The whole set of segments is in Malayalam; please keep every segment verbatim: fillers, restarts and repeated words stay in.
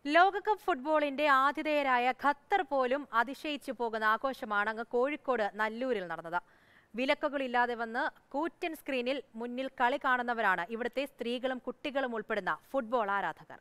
ലോകകപ്പ് ഫുട്ബോളിന്റെ ആതിഥേയരായ ഖത്തർ പോലും അതിശയിച്ചു പോകുന്ന ആഘോഷമാണ് അങ്ങ് കോഴിക്കോട് നല്ലൂരിൽ നടന്നത്. വിലക്കുകളില്ലാതെ വന്ന് കൂറ്റൻ സ്ക്രീനിൽ മുന്നിൽ കളി കാണുന്നവരാണ് ഇവിടുത്തെ സ്ത്രീകളും കുട്ടികളും ഉൾപ്പെടുന്ന ഫുട്ബോൾ ആരാധകർ.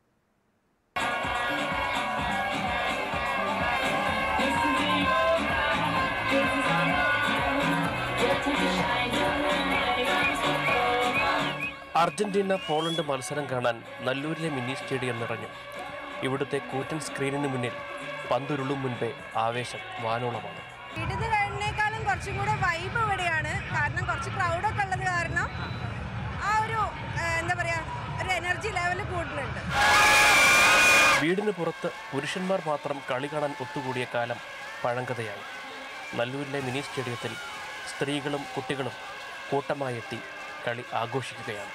അർജന്റീന പോളണ്ട് മത്സരം കാണാൻ നല്ലൂരിലെ മിനി സ്റ്റേഡിയം നിറഞ്ഞു. ഇവിടുത്തെ കൂറ്റൻ സ്ക്രീനിന് മുന്നിൽ പന്തുരുളും മുൻപേ ആവേശം വാനോളമാണ്. വീട്ടിൽ കഴിഞ്ഞേക്കാളും കുറച്ചും കൂടെ വൈബ് ഇവിടെയാണ്. കാരണം കുറച്ച് ക്രൗഡൊക്കെ ഉള്ളത് കാരണം ആ ഒരു എന്താ പറയാ ഒരു എനർജി ലെവൽ കൂടുതലുണ്ട്. വീടിന് പുറത്ത് പുരുഷന്മാർ മാത്രം കളി കാണാൻ ഒത്തുകൂടിയ കാലം പഴങ്കഥയായി. നല്ലൂരിലെ മിനി സ്റ്റേഡിയത്തിൽ സ്ത്രീകളും കുട്ടികളും കൂട്ടമായി എത്തി കളി ആഘോഷിക്കുകയാണ്.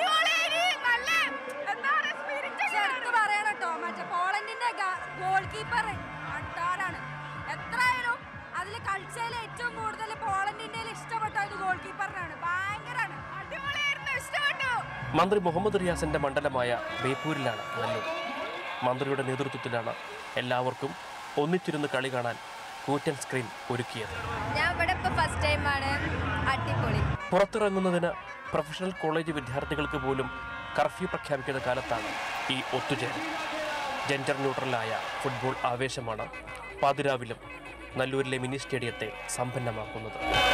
പോളണ്ടിന്റെ ഗോൾ കീപ്പർ അട്ടാറാണ്. എത്രയായാലും അതിൽ കളിച്ചതിൽ ഏറ്റവും കൂടുതൽ പോളണ്ടിന്റെ ഇഷ്ടപ്പെട്ട ഒരു ഗോൾ കീപ്പറിനാണ്. ഭയങ്കരമാണ്, അടിപൊളിയായിരുന്നു, ഇഷ്ടപ്പെട്ടു. മന്ത്രി മുഹമ്മദ് റിയാസിന്റെ മണ്ഡലമായ ബേപ്പൂരിലാണ് നല്ലൂർ. മന്ത്രിയുടെ നേതൃത്വത്തിലാണ് എല്ലാവർക്കും ഒന്നിച്ചിരുന്ന് കളി കാണാൻ കൂറ്റൻ സ്ക്രീൻ ഒരുക്കിയത്. ഞാൻ ഇവിടെ ഇപ്പോൾ ഫസ്റ്റ് ടൈമാണ്. അടിപൊളി. പുറത്തിറങ്ങുന്നതിന് പ്രൊഫഷണൽ കോളേജ് വിദ്യാർത്ഥികൾക്ക് പോലും കർഫ്യൂ പ്രഖ്യാപിക്കുന്ന കാലത്താണ് ഈ ഒത്തുചേരൽ. ജെൻഡർ ന്യൂട്രലായ ഫുട്ബോൾ ആവേശമാണ് പാതിരാവിലും നല്ലൂരിലെ മിനി സ്റ്റേഡിയത്തെ സമ്പന്നമാക്കുന്നത്.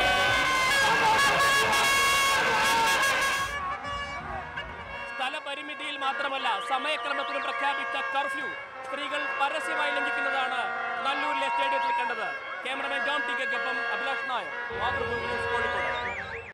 സ്ഥലപരിമിതിയിൽ മാത്രമല്ല സമയക്രമത്തിലും പ്രഖ്യാപിച്ച കർഫ്യൂ സ്ത്രീകൾ പരസ്യമായി ലംഘിക്കുന്നതാണ് നല്ലൂരിലെ സ്റ്റേഡിയത്തിൽ കണ്ടത്. ക്യാമറമാൻ ജോൺ ടി കെക്കൊപ്പം അഭിലാഷ് നായർ, മാതൃഭൂമി ന്യൂസ്, കോഴിക്കോട്.